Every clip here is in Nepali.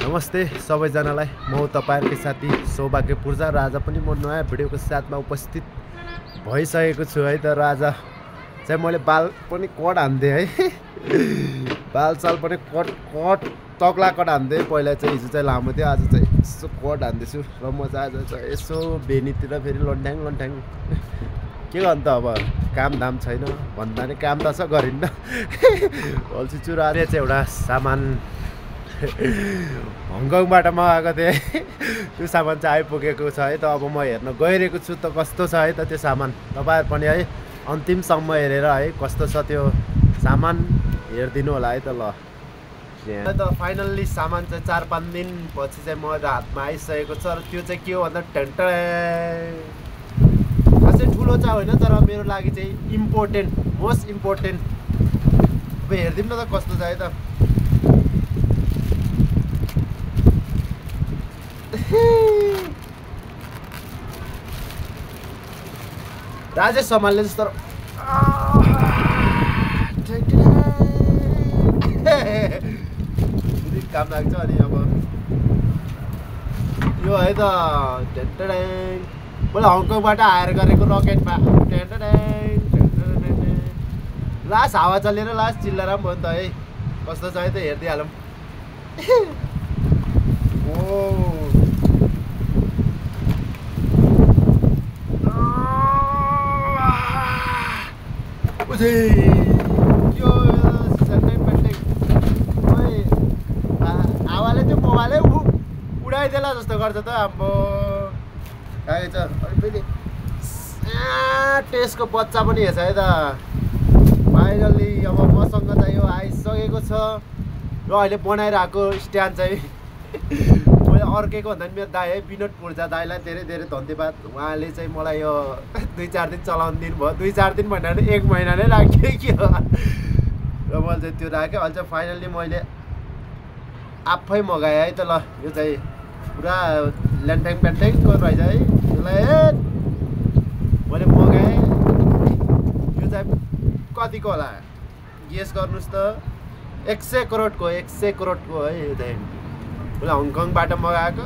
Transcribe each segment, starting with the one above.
नमस्ते सबैजनालाई म तपाईहरुकै साथी सौभाग्य पूर्जा र आज पनि म नयाँ भिडियोको साथमा उपस्थित भइसकेको छु है। तर आज चाहिँ मैले बाल पनि कट हान्थे है। बाल साल पनि कट तक्ला कट हान्थे। पहिला चाहिँ हिजो चाहिँ लामो थियो, आज चाहिँ यसो कट हान्दैछु र म चाहिँ आज चाहिँ यसो बेनीतिर फेरि लन्ठ्याङ के गर्नु त, अब काम धाम छैन भन्दा नि काम त छ गरिन्न। अल्छी चुराले चाहिँ एउटा सामान हङकङबाट मगाएको थिएँ। त्यो सामान चाहिँ आइपुगेको छ है। त अब म हेर्न गइरहेको छु त कस्तो छ है त त्यो सामान। तपाईहरु पनि है अन्तिमसम्म हेरेर है कस्तो छ त्यो सामान हेरिदिनु होला है त। ल त फाइनल्ली सामान चाहिँ 4-5 दिन पछि चाहिँ म हातमा आइसकेको छ र त्यो चाहिँ के हो भन्दा टेन्ट खासै ठुलो चाहिँ होइन, तर मेरो लागि चाहिँ इम्पोर्टेन्ट, मोस्ट इम्पोर्टेन्ट। अब हेरिदिउँ न त कस्तो छ है त। राजेश सम्हाल्ने जस्तो काम लाग्छ। अनि अब यो है त मैले हङकङबाट हायर गरेको रकेटमा लास्ट हावा चलेर लास्ट चिल्लाएर पनि भयो नि त है। कस्तो छ है त हेरिदिइहालौँ। ओ हावाले त्यो मोबाइलै उडाइदेला जस्तो गर्छ त। अब टेस्टको बच्चा पनि हेर्छ है त। फाइनल्ली अब मसँग चाहिँ यो आइसकेको छ र अहिले बनाइरहेको स्ट्यान्ड चाहिँ मैले अर्केको भन्दा पनि मेरो दाइ है विनोद पूर्जा दाइलाई धेरै धेरै धन्यवाद। उहाँले चाहिँ मलाई यो 2-4 दिन चलाउनु दिनुभयो। 2-4 दिन भन्दा पनि 1 महिना नै लाग्यो कि हो। र मैले चाहिँ त्यो राखेँ। अहिले चाहिँ फाइनल्ली मैले आफै मगाएँ है त। ल यो चाहिँ पुरा ल्यान्ट्याङ प्यान्ट्याङको रहेछ है। यसलाई मैले मगाएँ। यो चाहिँ कतिको होला गेस गर्नुहोस् त। 100 करोडको है यो चाहिँ। मैले हङकङबाट मगाएको।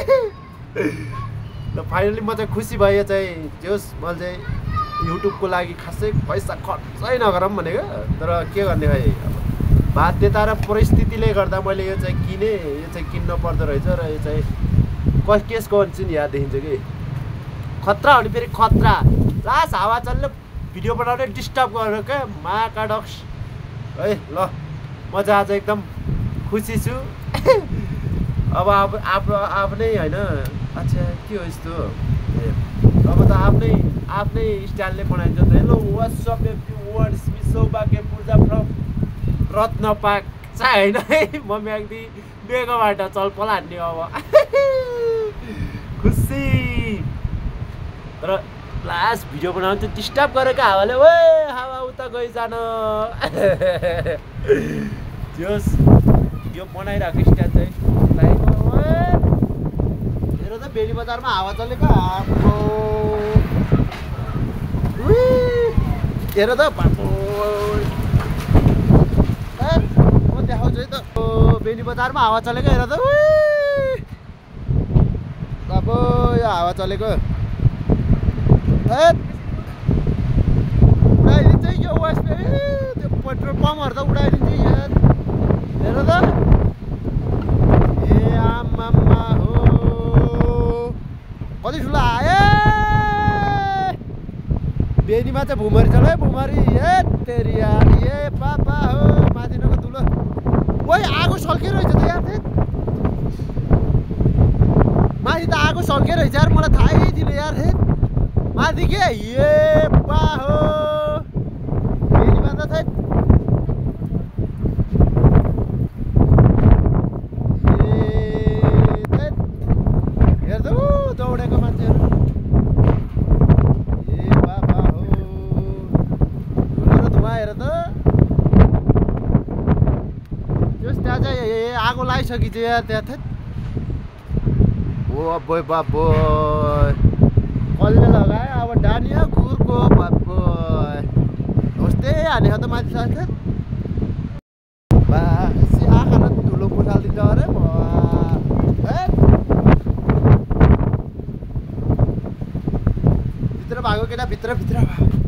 र फाइनली म चाहिँ खुसी भएँ। चाहिँ जोस् मैले चाहिँ युट्युबको लागि खासै पैसा खर्चै नगरौँ भनेको, तर के गर्ने भाइ अब बाध्यता र परिस्थितिले गर्दा मैले यो चाहिँ किनेँ। यो चाहिँ किन्न पर्दो रहेछ र यो चाहिँ केसको अन्छु नि यहाँ देखिन्छ कि खतरा हो नि। फेरि खतरा लास्ट हावा चल्ने भिडियो बनाउने डिस्टर्ब गरेर क्या महाकाडक्स है। ल म चाहिँ आज एकदम खुसी छु। अब आफ्नै होइन। अच्छा के हो यस्तो, अब त आफ्नै स्टाइलले बनाइन्छ त। हेलो वाट्सअप एभ्रीवन, सौभाग्य पूर्जा फ्रम रत्नपाक चाहिँ होइन है। म म्याग्दी बेगबाट चलपल हान्ने अब खुसी। तर लास्ट भिडियो बनाउनु चाहिँ डिस्टर्ब गरेको हावाले ओ हावा उता गइजान। जोस् यो बनाइरहेको स्टाइल चाहिँ हेर त बेनी बजारमा हावा चलेको हेर त म देखाउँछु है त। बेनी बजारमा हावा चलेको हेर त। अब यो हावा चलेको उडाइदिन्छ यो वेस्ट त्यो पेट्रोल पम्पहरू त उडाइदिन्छ यार। हेर त ए आमामा हो कति ठुलो आयो। बेनीमा चाहिँ भुमरी चल्यो है भुमरी। ए तेरी यार ए पापा हो माथिको धुलो। ओइ आगो सल्के रहेछ त यार। माथि त आगो सल्के रहेछ यार, मलाई थाहै थिएन यार। माथि के ए बा हो बेनीमा त हेर्दा दौडेको मान्छेहरू ए बाबा हो धुलो र धुवा हेर त। त्यहाँ चाहिँ आगो लगाइसकिन्छ यार त्यहाँ। ओ बोय बाबो कसले लगायो अब डानिया कुकुरको बाबो कस्तै हानेको त माथि साथ। बा आँखा धुलो पुछालिदिन्छ अरे भित्र भागो केटा भित्र भित्र